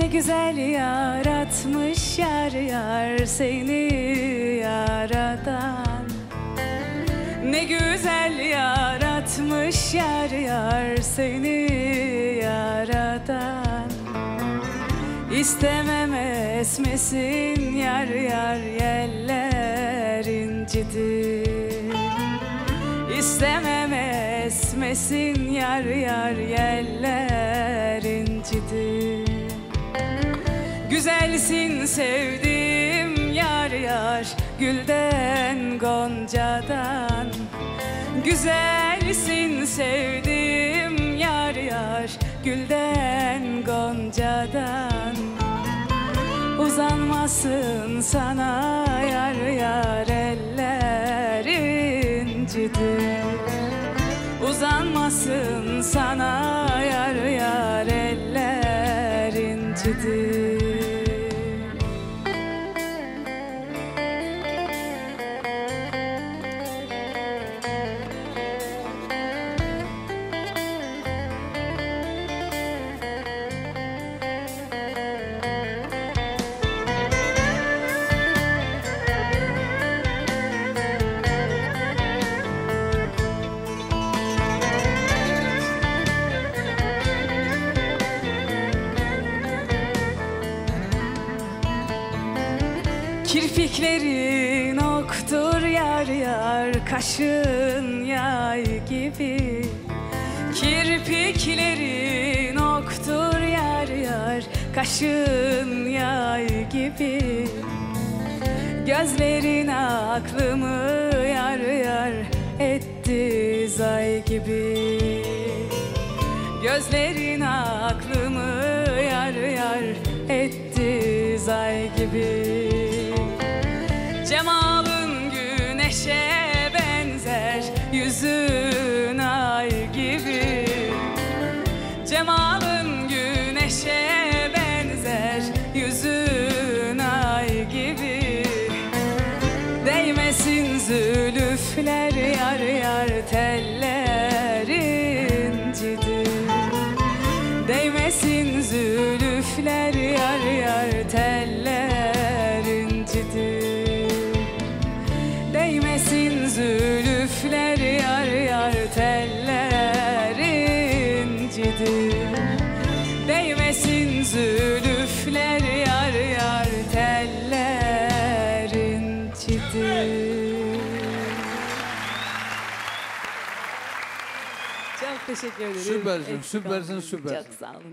Ne güzel yaratmış yar yar seni yaradan. Ne güzel yaratmış yar yar seni yaradan. İstemem esmesin yar yar yeller incidir. İstemem esmesin yar yar yeller incidir. Güzelsin sevdim yar yar gülden goncadan. Güzelsin sevdim yar yar gülden goncadan. Uzanmasın sana yar yar eller incidir. Uzanmasın sana yar yar eller incidir. Kirpiklerin oktur yar yar, kaşın yay gibi. Kirpiklerin oktur yar yar, kaşın yay gibi. Gözlerin aklımı yar yar etti zay gibi. Gözlerin aklımı yar yar etti zay gibi. Cemalın güneşe benzer, yüzün ay gibi. Cemalın güneşe benzer, yüzün ay gibi. Değmesin zülüfler yar yar teller incidir. Değmesin zülüfler yar yar teller incidir. Değmesin zülüfler yar yar teller incidir. Değmesin zülüfler yar yar teller incidir. Çok teşekkür ederim. Süpersin, süpersin, süpersin. Çok sağ olun.